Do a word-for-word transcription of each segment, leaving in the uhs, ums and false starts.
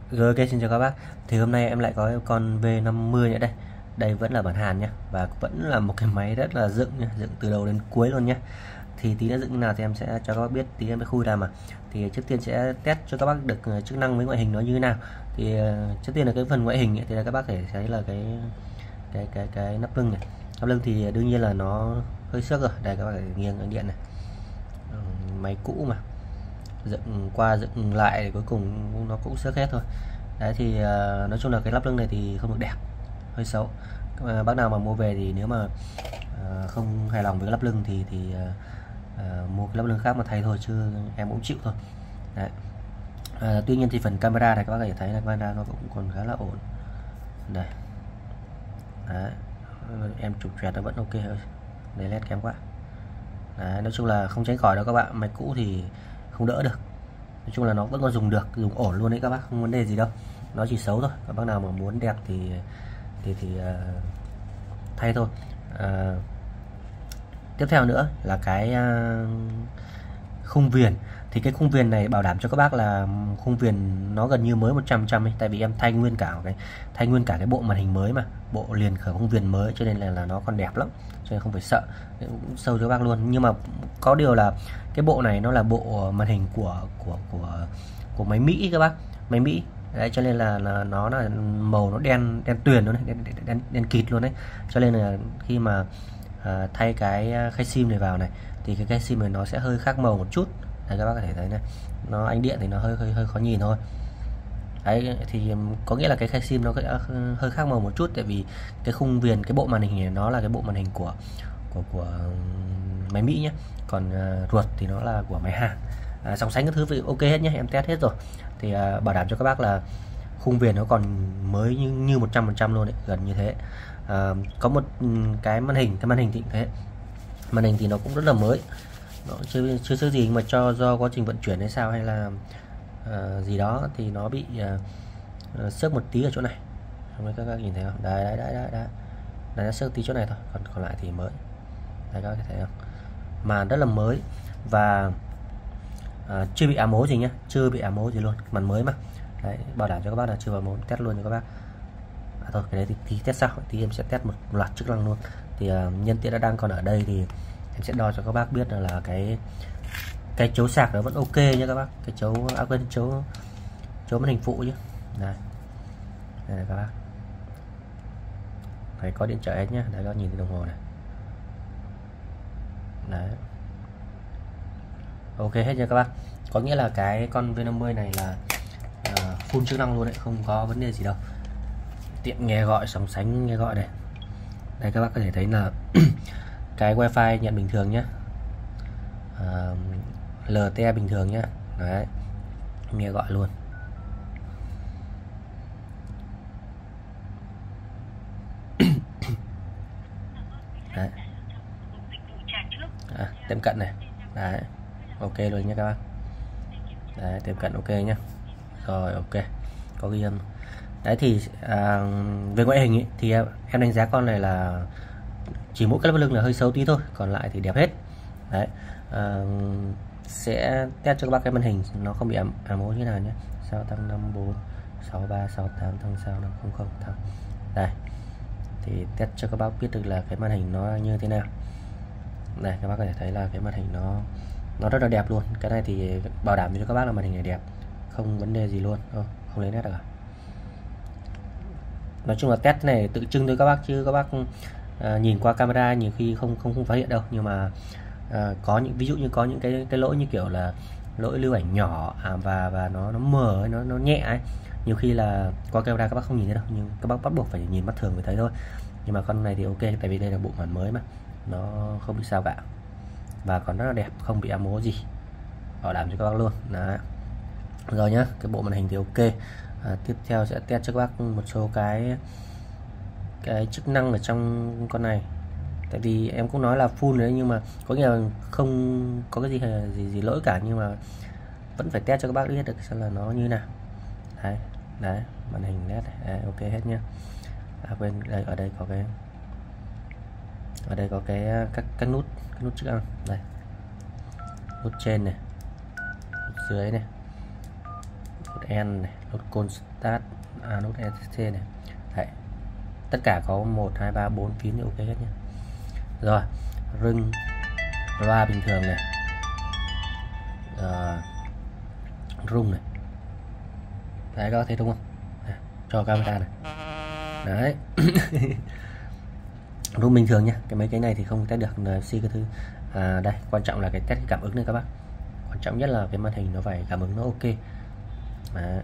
Rồi, ok, xin chào các bác. Thì hôm nay em lại có con V năm mươi nữa đây. Đây vẫn là bản Hàn nhé, và vẫn là một cái máy rất là dựng nhá, dựng từ đầu đến cuối luôn nhé. Thì tí nữa dựng như nào thì em sẽ cho các bác biết, tí em sẽ khui ra mà. Thì trước tiên sẽ test cho các bác được chức năng với ngoại hình nó như thế nào. Thì uh, trước tiên là cái phần ngoại hình ấy, thì là các bác có thể thấy là cái cái cái cái nắp lưng này. Nắp lưng thì đương nhiên là nó hơi xước rồi. Đây các bác có thể nghiêng cái điện này. Ừ, máy cũ mà. Dựng qua dựng lại thì cuối cùng nó cũng xước hết thôi. Đấy thì uh, nói chung là cái lắp lưng này thì không được đẹp, hơi xấu. Uh, bác nào mà mua về thì nếu mà uh, không hài lòng với cái lắp lưng thì thì uh, uh, mua cái lắp lưng khác mà thay thôi, chứ em cũng chịu thôi. Đấy. Uh, tuy nhiên thì phần camera này các bác có thể thấy là camera nó cũng còn khá là ổn. Đây. Đấy. Em chụp choẹt nó vẫn ok thôi. Đây led kém quá. Đấy, nói chung là không tránh khỏi đâu các bạn, máy cũ thì không đỡ được. Nói chung là nó vẫn còn dùng được, dùng ổn luôn đấy các bác, không vấn đề gì đâu. Nó chỉ xấu thôi, các bác nào mà muốn đẹp thì thì thì uh, thay thôi. Uh, tiếp theo nữa là cái uh, khung viền. Thì cái khung viền này bảo đảm cho các bác là khung viền nó gần như mới một trăm phần trăm ấy, tại vì em thay nguyên cả cái thay nguyên cả cái bộ màn hình mới mà, bộ liền khởi khung viền mới, cho nên là, là nó còn đẹp lắm, cho nên không phải sợ. Cũng sâu cho các bác luôn. Nhưng mà có điều là cái bộ này nó là bộ màn hình của của của của máy Mỹ các bác, máy Mỹ. Đấy, cho nên là, là nó là màu nó đen đen tuyền luôn đấy, đen, đen, đen, đen kịt luôn đấy. Cho nên là khi mà à, thay cái khay sim này vào này thì cái khay sim này nó sẽ hơi khác màu một chút. Đấy, các bác có thể thấy này, nó ánh điện thì nó hơi hơi hơi khó nhìn thôi. Đấy thì có nghĩa là cái khay sim nó hơi khác màu một chút, tại vì cái khung viền, cái bộ màn hình này nó là cái bộ màn hình của của của máy Mỹ nhé, còn uh, ruột thì nó là của máy Hàn. À, song sánh các thứ thì ok hết nhé, em test hết rồi. Thì uh, bảo đảm cho các bác là khung viền nó còn mới như như một trăm phần trăm luôn đấy, gần như thế. Uh, có một cái màn hình, cái màn hình thì thế, màn hình thì nó cũng rất là mới, nó chưa chưa chưa gì mà cho do quá trình vận chuyển hay sao hay là uh, gì đó thì nó bị uh, uh, xước một tí ở chỗ này, không biết các bác nhìn thấy không? Đấy đấy đấy đấy, đấy. Đấy, nó xước tí chỗ này thôi, còn còn lại thì mới. Đấy, các bác thấy không? Màn rất là mới và uh, chưa bị ám ố gì nhá, chưa bị ám ố gì luôn, màn mới mà. Đấy, bảo đảm cho các bác là chưa vào món, test luôn cho các bác. À, thôi cái đấy thì, thì test sau thì em sẽ test một loạt chức năng luôn. Thì uh, nhân tiện đã đang còn ở đây thì em sẽ đo cho các bác biết là, là cái cái chấu sạc nó vẫn ok nha các bác, cái chấu à, quên chấu chấu màn hình phụ chứ. Đây, đây này các bác, phải có điện trở hết nhá. Đấy, các bác nhìn thấy đồng hồ này. Đấy, ok hết nha các bác. Có nghĩa là cái con V năm mươi này là uh, full chức năng luôn đấy, không có vấn đề gì đâu. Tiện nghe gọi, sóng sánh nghe gọi này. Đây các bác có thể thấy là cái wifi nhận bình thường nhé, à, lờ tê e bình thường nhé. Đấy, nghe gọi luôn. Đấy. À, tiệm cận này. Đấy, ok luôn nha các bác. Đấy, tiệm cận ok nhé. Rồi ok, có ghi âm. Đấy thì à, về ngoại hình ý, thì em đánh giá con này là chỉ mỗi cái lắp lưng là hơi xấu tí thôi, còn lại thì đẹp hết. Đấy, à, sẽ test cho các bác cái màn hình nó không bị ám ám ố như nào nhé. Sao tăng năm bốn sáu ba sáu tám tăng sao năm không không tăng. Đây thì test cho các bác biết được là cái màn hình nó như thế nào. Này, các bác có thể thấy là cái màn hình nó nó rất là đẹp luôn. Cái này thì bảo đảm cho các bác là màn hình này đẹp, không vấn đề gì luôn. Ô, không lấy nét được à? Nói chung là test này tự trưng thôi các bác, chứ các bác à, nhìn qua camera nhiều khi không không không phát hiện đâu. Nhưng mà à, có những ví dụ như có những cái cái lỗi như kiểu là lỗi lưu ảnh nhỏ à, và và nó nó mờ ấy, nó nó nhẹ ấy, nhiều khi là qua camera các bác không nhìn thấy đâu, nhưng các bác bắt buộc phải nhìn mắt thường mới thấy thôi. Nhưng mà con này thì ok, tại vì đây là bộ màn mới mà, nó không bị sao cả, và còn rất là đẹp, không bị ám ố gì, bảo đảm cho các bác luôn. Đấy, rồi nhá, cái bộ màn hình thì ok. À, tiếp theo sẽ test cho các bác một số cái cái chức năng ở trong con này. Tại vì em cũng nói là full đấy, nhưng mà có nghĩa là không có cái gì gì gì lỗi cả, nhưng mà vẫn phải test cho các bác biết được xem là nó như nào. Đấy, đấy, màn hình led này. Đấy, ok hết nhá. À quên, đây ở đây có cái ở đây có cái các các nút các nút chức năng đây, nút trên này, nút dưới này, nút N này, nút Constat, à, nút e tê xê này. Đấy. Tất cả có một hai ba bốn phím thì ok hết nhé. Rồi, ring loa bình thường này. À, rung này. Đấy, các bạn thấy đúng không? À, cho camera này. Đấy. Rung bình thường nhá. Cái mấy cái này thì không test được en ép xê cái thứ. À, đây, quan trọng là cái test cảm ứng này các bác. Quan trọng nhất là cái màn hình nó phải cảm ứng nó ok. Đấy.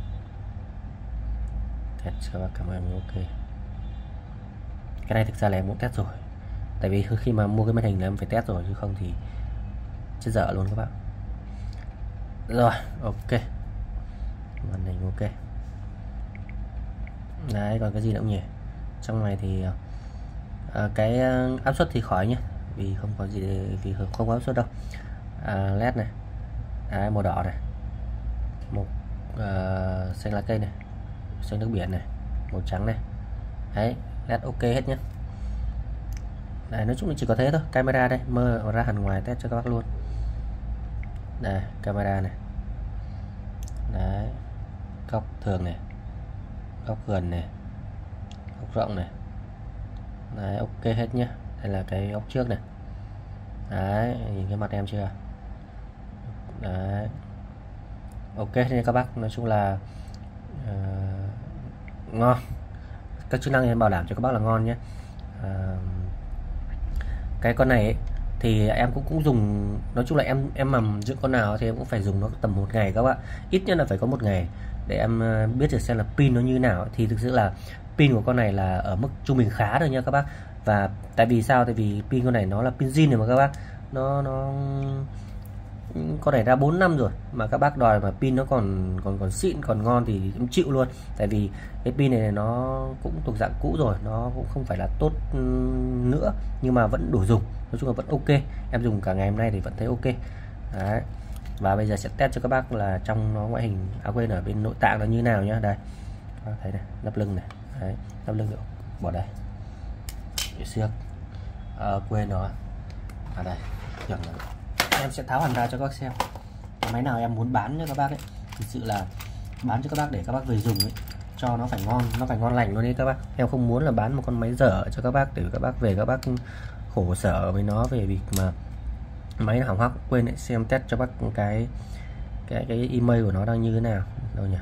Test các bác cảm ứng ok. Cái này thực ra là em cũng test rồi. Tại vì khi mà mua cái màn hình là em phải test rồi, chứ không thì chết dở luôn các bạn. Rồi, ok. Màn hình ok. Đấy, còn cái gì nữa không nhỉ? Trong này thì à, cái áp suất thì khỏi nhé, vì không có gì để, vì không có áp suất đâu. À, led này. Đấy, màu đỏ này. Một uh, xanh lá cây này, xanh nước biển này, màu trắng này. Đấy, led ok hết nhé. Đấy, nói chung là chỉ có thế thôi. Camera đây, mơ ra hẳn ngoài test cho các bác luôn. Đây, camera này. Đấy, góc thường này, góc gần này, góc rộng này. Đấy, ok hết nhé. Đây là cái góc trước này. Đấy, nhìn cái mặt em chưa? Đấy, ok nên các bác, nói chung là uh, ngon. Các chức năng em bảo đảm cho các bác là ngon nhé. Uh, cái con này ấy, thì em cũng cũng dùng, nói chung là em em mà giữ con nào thì em cũng phải dùng nó tầm một ngày các bạn, ít nhất là phải có một ngày để em biết được xem là pin nó như nào. Thì thực sự là pin của con này là ở mức trung bình khá rồi nha các bác. Và tại vì sao? Tại vì pin con này nó là pin zin rồi mà các bác, nó nó con này ra bốn năm rồi mà các bác đòi mà pin nó còn còn còn xịn còn ngon thì em chịu luôn. Tại vì cái pin này nó cũng thuộc dạng cũ rồi, nó cũng không phải là tốt nữa nhưng mà vẫn đủ dùng, nói chung là vẫn ok. Em dùng cả ngày hôm nay thì vẫn thấy ok. Đấy. Và bây giờ sẽ test cho các bác là trong nó ngoại hình, à quên, ở bên nội tạng nó như nào nhá. Đây, các bác thấy này, nắp lưng này. Đấy, nắp lưng được bỏ đây để xước, à, quên rồi. À đây, tưởng là em sẽ tháo hẳn ra cho các bác xem. Cái máy nào em muốn bán cho các bác ấy, thực sự là bán cho các bác để các bác về dùng ấy, cho nó phải ngon, nó phải ngon lành luôn đấy các bác. Em không muốn là bán một con máy dở cho các bác để các bác về các bác khổ sở với nó về việc mà máy hỏng hóc. Quên đấy, xem test cho bác cái cái cái email của nó đang như thế nào. Đâu nhỉ?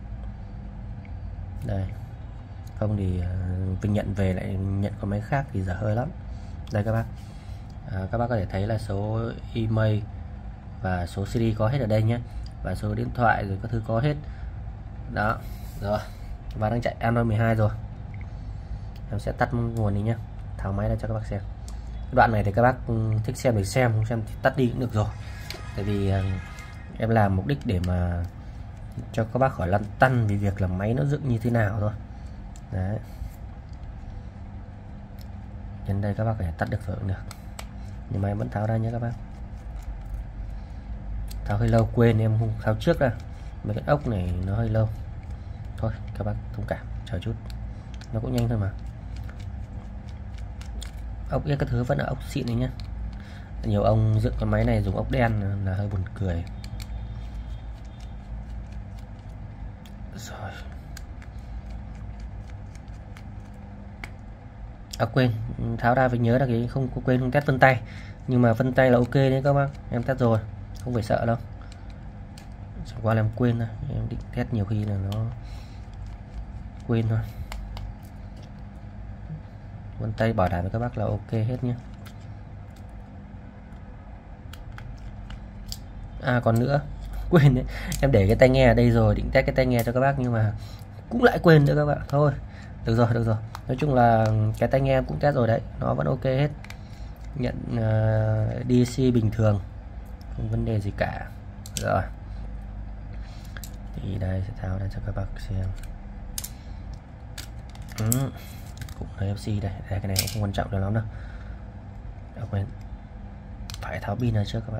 Đây. Không thì uh, Vinh nhận về lại nhận con máy khác thì dở hơi lắm. Đây các bác. À, các bác có thể thấy là số email và số xê đê có hết ở đây nhé, và số điện thoại rồi các thứ có hết đó rồi. Và đang chạy Android mười hai rồi. Em sẽ tắt nguồn đi nhé, tháo máy ra cho các bác xem. Đoạn này thì các bác thích xem thì xem, không xem thì tắt đi cũng được rồi. Tại vì uh, em làm mục đích để mà cho các bác khỏi lăn tăn vì việc là máy nó dựng như thế nào thôi. Đấy, đến đây các bác phải tắt được rồi cũng được, nhưng mà em vẫn tháo ra nhé các bác. Tháo hơi lâu, quên em không tháo trước ra. Mấy cái ốc này nó hơi lâu, thôi các bác thông cảm, chờ chút, nó cũng nhanh thôi mà. Ốc cái thứ vẫn là ốc xịn đấy nhá. Nhiều ông dựng con máy này dùng ốc đen là hơi buồn cười. Rồi. À quên, tháo ra phải nhớ là cái không có quên không test vân tay. Nhưng mà vân tay là ok đấy các bác, em test rồi, không phải sợ đâu. Chẳng qua là em quên thôi, em định test nhiều khi là nó quên thôi. Vân tay bảo đảm với các bác là ok hết nhé. À còn nữa, quên đấy, em để cái tai nghe ở đây rồi, định test cái tai nghe cho các bác nhưng mà cũng lại quên nữa các bạn. Thôi, được rồi, được rồi. Nói chung là cái tai nghe em cũng test rồi đấy, nó vẫn ok hết. Nhận uh, đê xê bình thường, không vấn đề gì cả. Rồi. Thì đây sẽ tháo ra cho các bác xem. Ừ. Cũng là ép xê đây, đây cái này cũng không quan trọng cho lắm đâu. À, quên, phải tháo pin ra trước các bạn.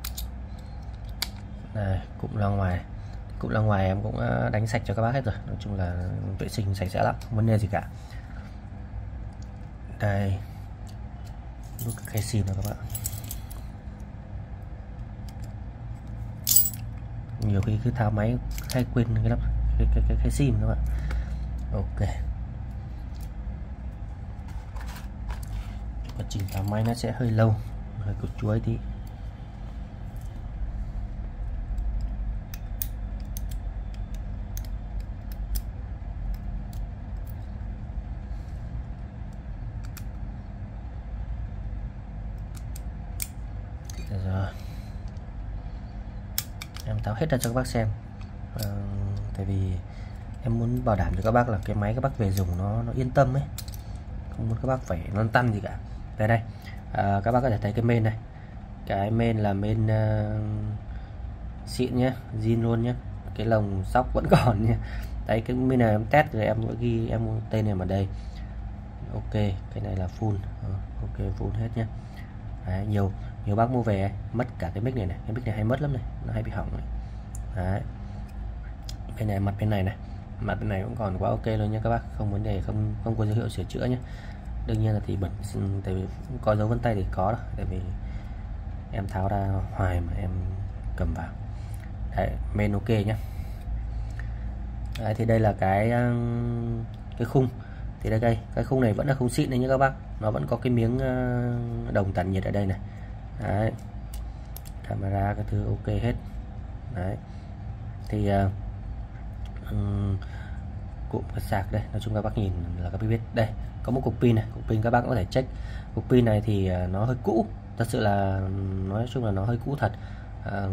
Đây, cụm loa ngoài, cụm loa ngoài em cũng đánh sạch cho các bác hết rồi. Nói chung là vệ sinh sạch sẽ lắm, không vấn đề gì cả. Đây, nút khe sim rồi các bạn. nhiều khi cứ tháo máy hay quên cái lắp cái cái cái, cái sim các bạn. Ok, quá trình tháo máy nó sẽ hơi lâu, hơi cục chuối tí. Rồi em tháo hết ra cho các bác xem, à, tại vì em muốn bảo đảm cho các bác là cái máy các bác về dùng nó nó yên tâm ấy, không muốn các bác phải lăn tăn gì cả. Đây đây, à, các bác có thể thấy cái main này, cái main là main uh, xịn nhé, zin luôn nhé, cái lồng sóc vẫn còn nhé. Đấy, cái main này em test rồi em ghi em tên này ở đây. Ok, cái này là full, uh, ok full hết nhé. Đấy, nhiều nhiều bác mua về mất cả cái mic này này, cái mic này hay mất lắm này, nó hay bị hỏng này. Đấy, bên này, mặt bên này này, mặt bên này cũng còn quá ok luôn nhé các bác, không vấn đề, không không có dấu hiệu sửa chữa nhé. Đương nhiên là thì bẩn, tại vì có dấu vân tay thì có đó, tại vì em tháo ra hoài mà em cầm vào. Đấy, main ok nhé. Đấy, thì đây là cái cái khung, thì đây, đây cái khung này vẫn là khung xịn đấy nhé các bác, nó vẫn có cái miếng đồng tản nhiệt ở đây này. Đấy, camera cái thứ ok hết. Đấy, thì uh, um, cụm cái sạc đây, nói chung các bác nhìn là các bác biết đây có một cục pin này, cục pin các bác có thể check. Cục pin này thì uh, nó hơi cũ, thật sự là nói chung là nó hơi cũ thật, uh,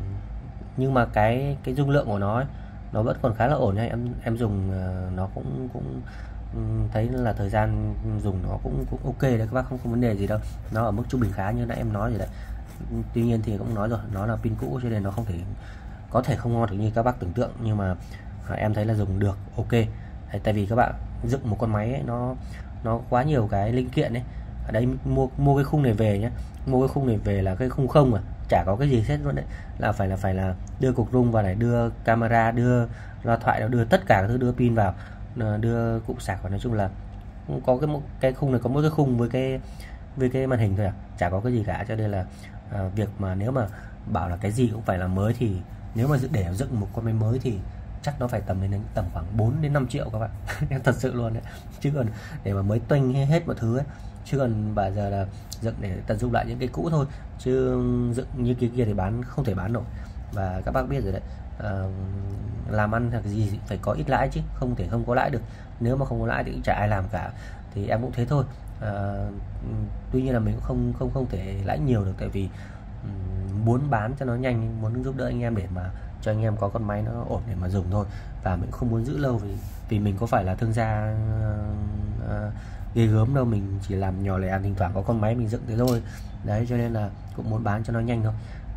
nhưng mà cái cái dung lượng của nó ấy, nó vẫn còn khá là ổn nha. Em em dùng uh, nó cũng cũng thấy là thời gian dùng nó cũng cũng ok đấy các bác, không có vấn đề gì đâu, nó ở mức trung bình khá như nãy em nói rồi đấy. Tuy nhiên thì cũng nói rồi, nó là pin cũ cho nên nó không thể có thể không ngon được như các bác tưởng tượng, nhưng mà à, em thấy là dùng được ok đấy, tại vì các bạn dựng một con máy ấy, nó nó quá nhiều cái linh kiện đấy. Ở đây mua mua cái khung này về nhé, mua cái khung này về là cái khung không à, chả có cái gì hết luôn đấy, là phải là phải là đưa cục rung vào này, đưa camera, đưa loa thoại, đưa tất cả các thứ, đưa pin vào, đưa cụm sạc vào. Nói chung là có cái cái khung này có mỗi cái khung với cái với cái màn hình thôi à, chả có cái gì cả, cho nên là à, việc mà nếu mà bảo là cái gì cũng phải là mới thì nếu mà để dựng một con máy mới thì chắc nó phải tầm đến tầm khoảng bốn đến năm triệu các bạn. Em thật sự luôn đấy, chứ còn để mà mới toanh hết mọi thứ ấy, chứ còn bây giờ là dựng để tận dụng lại những cái cũ thôi, chứ dựng như kia kia thì bán không thể bán nổi. Và các bác biết rồi đấy, à, làm ăn hoặc gì phải có ít lãi chứ không thể không có lãi được, nếu mà không có lãi thì cũng chả ai làm cả. Thì em cũng thế thôi, à, tuy nhiên là mình cũng không không không thể lãi nhiều được, tại vì um, muốn bán cho nó nhanh, muốn giúp đỡ anh em để mà cho anh em có con máy nó ổn để mà dùng thôi, và mình không muốn giữ lâu vì vì mình có phải là thương gia uh, uh, ghê gớm đâu, mình chỉ làm nhỏ lẻ ăn, thỉnh thoảng có con máy mình dựng thế thôi đấy, cho nên là cũng muốn bán cho nó nhanh thôi.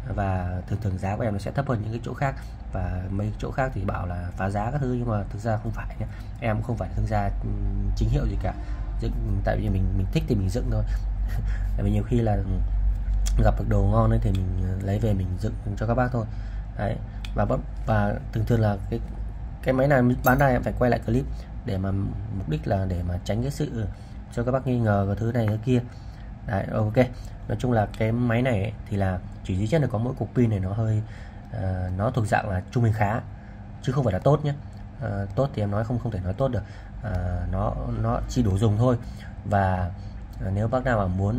Và thường thường giá của em nó sẽ thấp hơn những cái chỗ khác, và mấy chỗ khác thì bảo là phá giá các thứ, nhưng mà thực ra không phải nhé, em không phải thương gia chính hiệu gì cả, dựng tại vì mình mình thích thì mình dựng thôi. Tại vì nhiều khi là gặp được đồ ngon ấy thì mình lấy về mình dựng cho các bác thôi đấy. Và và thường thường là cái cái máy này bán ra em phải quay lại clip để mà mục đích là để mà tránh cái sự cho các bác nghi ngờ cái thứ này cái kia đấy. Ok, nói chung là cái máy này ấy, thì là chỉ duy nhất là có mỗi cục pin này nó hơi uh, nó thuộc dạng là trung bình khá, chứ không phải là tốt nhé. Uh, tốt thì em nói không không thể nói tốt được, uh, nó nó chỉ đủ dùng thôi. Và uh, nếu bác nào mà muốn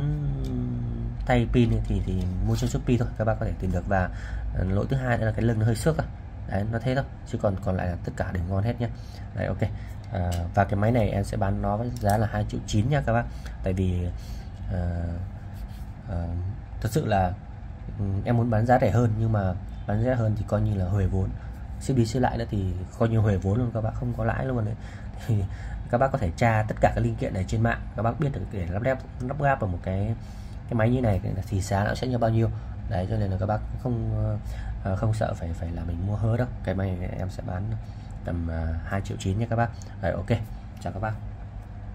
thay pin thì thì mua trên Shopee thôi, các bác có thể tìm được. Và uh, lỗi thứ hai là cái lưng nó hơi xước à. Đấy, nó thế thôi, chứ còn còn lại là tất cả đều ngon hết nhé. Đấy, ok. À, và cái máy này em sẽ bán nó với giá là hai triệu chín nha các bác, tại vì uh, uh, thật sự là um, em muốn bán giá rẻ hơn, nhưng mà bán rẻ hơn thì coi như là huề vốn, ship đi ship lại nữa thì coi như huề vốn luôn, các bác không có lãi luôn đấy. Thì các bác có thể tra tất cả các linh kiện này trên mạng, các bác biết được để lắp ráp lắp ráp vào một cái cái máy như này thì giá nó sẽ như bao nhiêu đấy, cho nên là các bác không uh, không sợ phải phải là mình mua hớ đâu. Cái máy này em sẽ bán tầm uh, hai triệu chín nha các bác. Đấy, ok, chào các bác.